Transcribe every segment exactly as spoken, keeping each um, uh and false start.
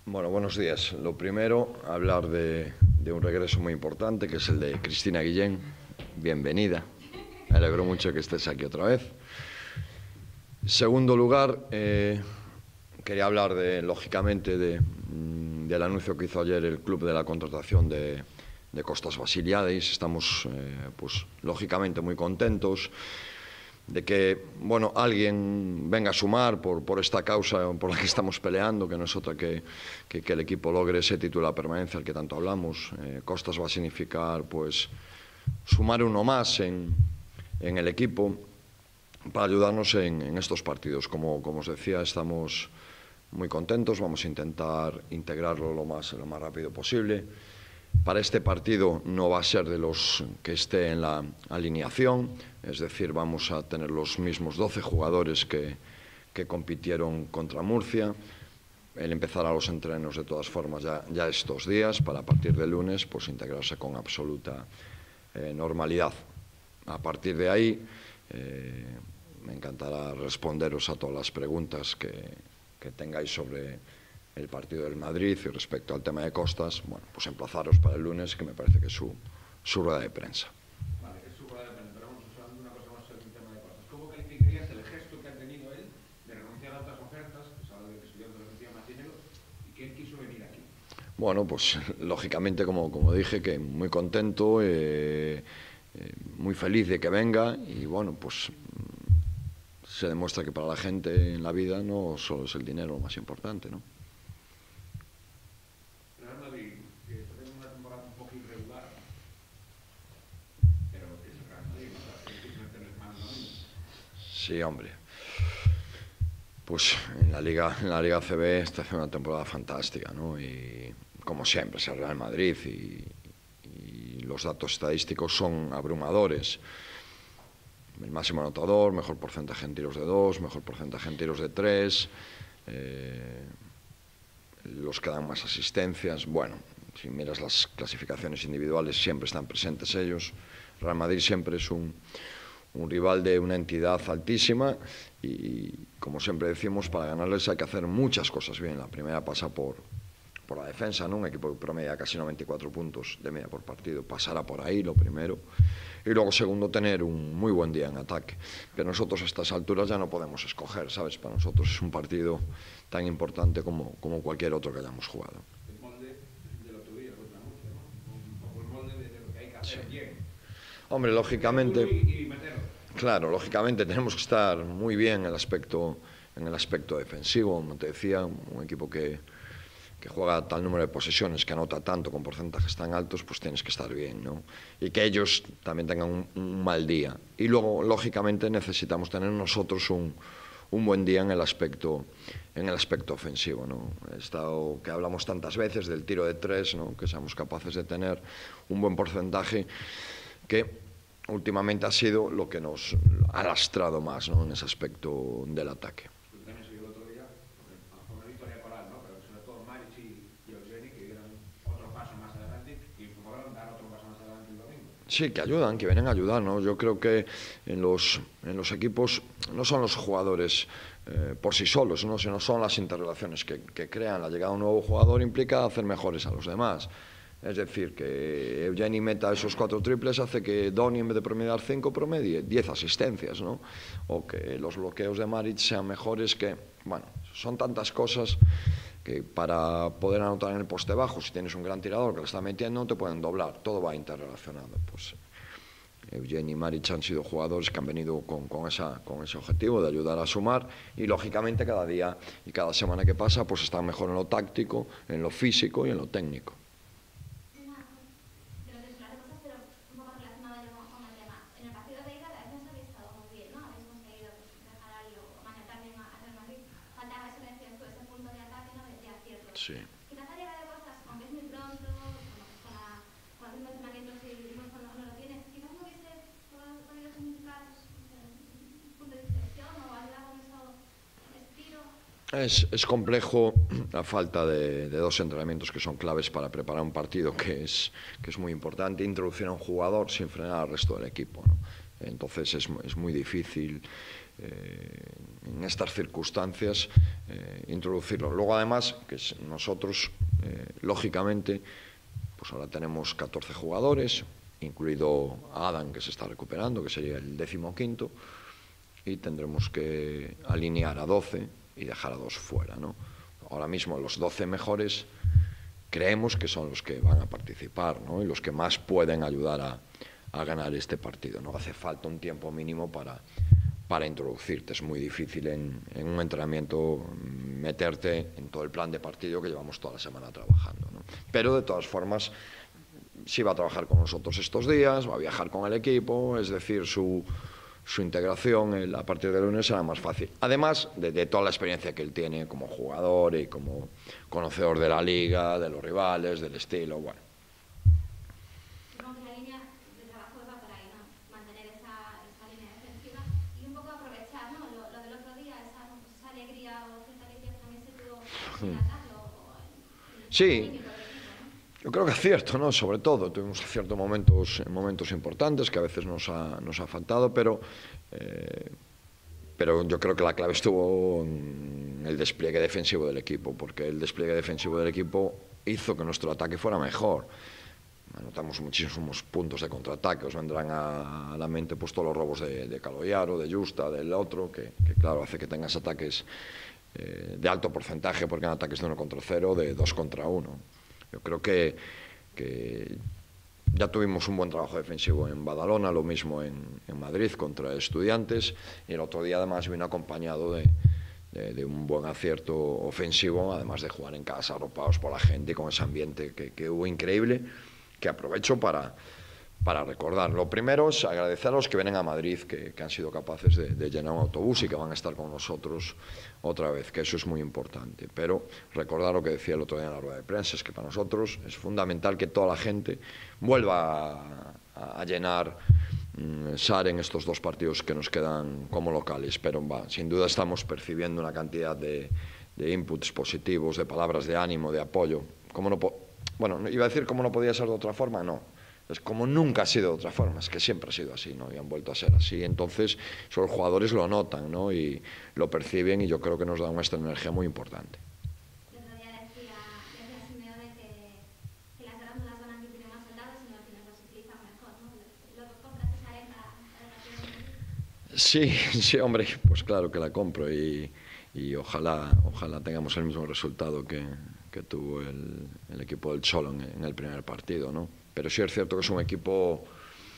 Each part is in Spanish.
Bueno, buenos días. Lo primero, hablar de, de un regreso muy importante, que es el de Cristina Guillén. Bienvenida. Me alegro mucho que estés aquí otra vez. Segundo lugar, eh, quería hablar, de, lógicamente, de, del anuncio que hizo ayer el club de la contratación de, de Kostas Vasiliadis. Estamos, eh, pues, lógicamente, muy contentos de que, bueno, alguien venga a sumar por, por esta causa por la que estamos peleando, que no es otra que, que, que el equipo logre ese título de permanencia al que tanto hablamos. Eh, Kostas va a significar, pues, sumar uno más en, en el equipo para ayudarnos en, en estos partidos. Como, como os decía, estamos muy contentos, vamos a intentar integrarlo lo más, lo más rápido posible. Para este partido no va a ser de los que esté en la alineación, es decir, vamos a tener los mismos doce jugadores que, que compitieron contra Murcia. Él empezará los entrenos de todas formas ya, ya estos días, para a partir de lunes pues integrarse con absoluta eh, normalidad. A partir de ahí, eh, me encantará responderos a todas las preguntas que, que tengáis sobre el partido del Madrid y respecto al tema de Kostas. Bueno, pues emplazaros para el lunes, que me parece que es su, su rueda de prensa. Vale, es su rueda de prensa, pero vamos a hablar de una cosa más sobre el tema de Kostas. ¿Cómo calificarías el gesto que ha tenido él de renunciar a otras ofertas, pues a lo de que estudió que recibía más dinero, y que él quiso venir aquí? Bueno, pues lógicamente, como, como dije, que muy contento, eh, eh, muy feliz de que venga, y bueno, pues se demuestra que para la gente en la vida no solo es el dinero lo más importante, ¿no? Sí, hombre. Pues en la Liga, en la Liga C B está haciendo una temporada fantástica, ¿no? Y como siempre, es el Real Madrid y, y los datos estadísticos son abrumadores. El máximo anotador, mejor porcentaje en tiros de dos, mejor porcentaje en tiros de tres, eh, los que dan más asistencias. Bueno, si miras las clasificaciones individuales, siempre están presentes ellos. Real Madrid siempre es un... un rival de una entidad altísima y, como siempre decimos, para ganarles hay que hacer muchas cosas bien. La primera pasa por, por la defensa, ¿no? Un equipo que promedia casi noventa y cuatro puntos de media por partido, pasará por ahí lo primero. Y luego, segundo, tener un muy buen día en ataque. Pero nosotros a estas alturas ya no podemos escoger, ¿sabes? Para nosotros es un partido tan importante como, como cualquier otro que hayamos jugado. El molde del otro día contra Murcia, ¿no? Un poco el molde de lo que hay que hacer sí. bien. Hombre, lógicamente... Claro, lógicamente tenemos que estar muy bien en el aspecto, en el aspecto defensivo. Como te decía, un equipo que, que juega tal número de posesiones, que anota tanto con porcentajes tan altos, pues tienes que estar bien, ¿no? Y que ellos también tengan un, un mal día. Y luego, lógicamente, necesitamos tener nosotros un, un buen día en el aspecto, en el aspecto ofensivo, ¿no? Estado que hablamos tantas veces del tiro de tres, ¿no? Que seamos capaces de tener un buen porcentaje, que últimamente ha sido lo que nos ha lastrado más, ¿no? En ese aspecto del ataque. Sí, que ayudan, que vienen a ayudar, ¿no? Yo creo que en los, en los equipos no son los jugadores eh, por sí solos, ¿no? Sino son las interrelaciones que, que crean. La llegada de un nuevo jugador implica hacer mejores a los demás. Es decir, que Eugeni meta esos cuatro triples hace que Donny, en vez de promediar cinco, promedie diez asistencias, ¿no? O que los bloqueos de Maric sean mejores, que... Bueno, son tantas cosas que para poder anotar en el poste bajo, si tienes un gran tirador que le está metiendo, te pueden doblar. Todo va interrelacionado. Pues Eugeni y Maric han sido jugadores que han venido con, con, esa, con ese objetivo de ayudar a sumar, y lógicamente cada día y cada semana que pasa pues están mejor en lo táctico, en lo físico y en lo técnico. Sí. Quizás la llegada de Kostas, aunque es muy pronto, para cuatro entrenamientos y no lo tiene, quizás no hubiese podido significar un punto de inflexión o ayudar con ese estilo. Es, es complejo la falta de, de dos entrenamientos que son claves para preparar un partido, que es, que es muy importante, introducir a un jugador sin frenar al resto del equipo, ¿no? Entonces es, es muy difícil eh, en estas circunstancias eh, introducirlo. Luego, además, que nosotros, eh, lógicamente, pues ahora tenemos catorce jugadores, incluido a Adam, que se está recuperando, que sería el décimo quinto, y tendremos que alinear a doce y dejar a dos fuera, ¿no? Ahora mismo los doce mejores creemos que son los que van a participar, ¿no? Y los que más pueden ayudar a, a ganar este partido, ¿no? Hace falta un tiempo mínimo para, para introducirte. Es muy difícil en, en un entrenamiento meterte en todo el plan de partido que llevamos toda la semana trabajando, ¿no? Pero de todas formas, sí va a trabajar con nosotros estos días, va a viajar con el equipo, es decir, su... su integración el, a partir del lunes será más fácil. Además de, de toda la experiencia que él tiene como jugador y como conocedor de la liga, de los rivales, del estilo, bueno. Supongo que la línea de trabajo va por ahí, ¿no? Mantener esa, esa línea defensiva y un poco aprovechar, ¿no? Lo, lo del otro día, esa, pues esa alegría o cierta alegría que también se pudo relatarlo. Sí. Yo creo que acierto, ¿no? Sobre todo, tuvimos ciertos momentos, momentos importantes que a veces nos ha, nos ha faltado, pero, eh, pero yo creo que la clave estuvo en el despliegue defensivo del equipo, porque el despliegue defensivo del equipo hizo que nuestro ataque fuera mejor. Anotamos muchísimos puntos de contraataque, os vendrán a la mente pues, todos los robos de, de Caloyaro, de Justa, del otro, que, que claro, hace que tengas ataques eh, de alto porcentaje, porque en ataques de uno contra cero, de dos contra uno. Yo creo que, que ya tuvimos un buen trabajo defensivo en Badalona, lo mismo en, en Madrid contra Estudiantes, y el otro día además vino acompañado de, de, de un buen acierto ofensivo, además de jugar en casa, arropados por la gente y con ese ambiente que, que hubo increíble, que aprovecho para, para recordar. Lo primero es agradecer a los que vienen a Madrid, que, que han sido capaces de, de llenar un autobús y que van a estar con nosotros otra vez, que eso es muy importante. Pero recordar lo que decía el otro día en la rueda de prensa, es que para nosotros es fundamental que toda la gente vuelva a, a, a llenar mmm, S A R en estos dos partidos que nos quedan como locales. Pero va, sin duda estamos percibiendo una cantidad de, de inputs positivos, de palabras de ánimo, de apoyo. Como no po bueno, iba a decir cómo no podía ser de otra forma, no. Es como nunca ha sido de otra forma, es que siempre ha sido así, ¿no? Y han vuelto a ser así. Entonces, los jugadores lo notan, ¿no? Y lo perciben, y yo creo que nos da una esta energía muy importante. El otro día decía, decía Simeone que, que las glándulas van a que tienen más soldados y no quienes los utilizan mejor, ¿no? ¿Lo compras esa arena para el Sí, sí, hombre, pues claro que la compro y, y ojalá, ojalá tengamos el mismo resultado que, que tuvo el, el equipo del Cholo en, en el primer partido, ¿no? Pero sí es cierto que es un equipo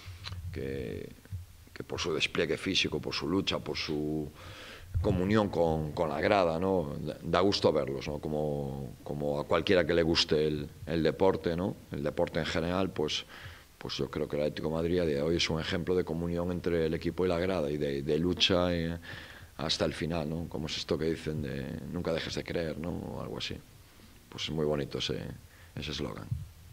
que, que por su despliegue físico, por su lucha, por su comunión con, con la grada, ¿no? Da gusto verlos, ¿no? Como, como a cualquiera que le guste el, el deporte, ¿no? El deporte en general, pues, pues yo creo que el Atlético de Madrid a día de hoy es un ejemplo de comunión entre el equipo y la grada y de, de lucha y, hasta el final, ¿no? Como es esto que dicen de nunca dejes de creer, ¿no? O algo así. Pues es muy bonito ese eslogan.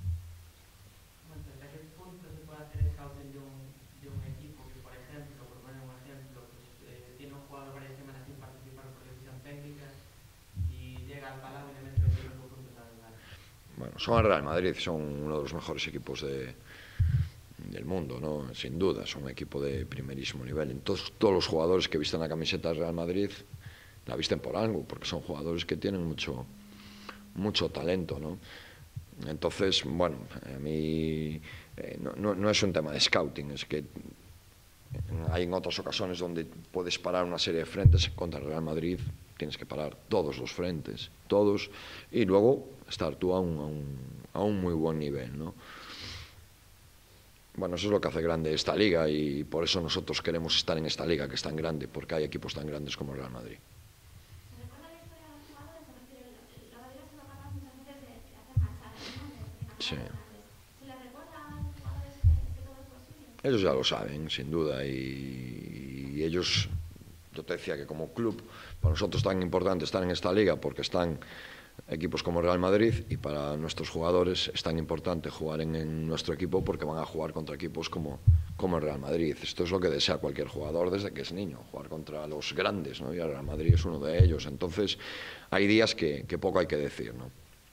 Bueno, son el Real Madrid, son uno de los mejores equipos de, del mundo, ¿no? Sin duda, son un equipo de primerísimo nivel. Entonces, todos los jugadores que visten la camiseta del Real Madrid la visten por algo, porque son jugadores que tienen mucho, mucho talento, ¿no? Entonces, bueno, a mí eh, no, no, no es un tema de scouting, es que hay en otras ocasiones donde puedes parar una serie de frentes contra el Real Madrid, tienes que parar todos los frentes, todos, y luego estar tú a un, a un, a un muy buen nivel, ¿no? Bueno, eso es lo que hace grande esta liga y por eso nosotros queremos estar en esta liga que es tan grande, porque hay equipos tan grandes como el Real Madrid. ¿Se recuerda la historia de los jugadores? La Madrid ha sido capaz muchas veces de hacer marchar, ¿no? Sí. ¿Se les recuerda a los jugadores que, que todo es posible? Ellos ya lo saben, sin duda, y, y ellos, yo te decía que como club, para nosotros es tan importante estar en esta liga porque están equipos como Real Madrid, y para nuestros jugadores es tan importante jugar en, en nuestro equipo porque van a jugar contra equipos como, como el Real Madrid. Esto es lo que desea cualquier jugador desde que es niño, jugar contra los grandes, ¿no? Y el Real Madrid es uno de ellos. Entonces hay días que, que poco hay que decir, ¿no?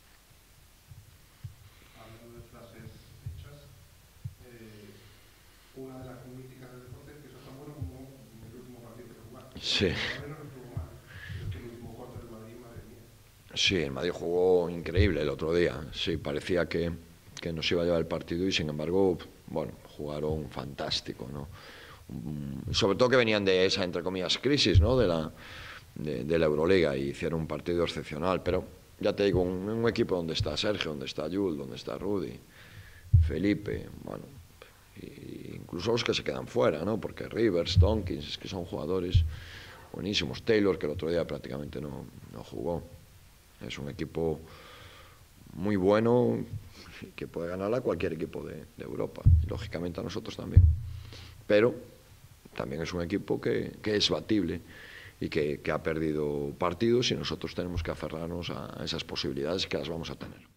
Hablando de frases hechas, eh, una de las míticas del deporte es que eso es tan bueno como el último partido que se juega. Sí. El Madrid no estuvo mal, pero es que el último cuarto del Madrid Sí, el Madrid jugó increíble el otro día. Sí, parecía que, que nos iba a llevar el partido y sin embargo, bueno, jugaron fantástico, ¿no? Sobre todo que venían de esa, entre comillas, crisis, ¿no? De la, de, de la Euroliga y hicieron un partido excepcional. Pero ya te digo, un, un equipo donde está Sergio, donde está Jules, donde está Rudy, Felipe, bueno, y incluso los que se quedan fuera, ¿no? Porque Rivers, Tompkins, es que son jugadores buenísimos. Taylor, que el otro día prácticamente no, no jugó. Es un equipo muy bueno que puede ganar a cualquier equipo de, de Europa. Y lógicamente a nosotros también. Pero también es un equipo que, que es batible y que, que ha perdido partidos y nosotros tenemos que aferrarnos a esas posibilidades que las vamos a tener.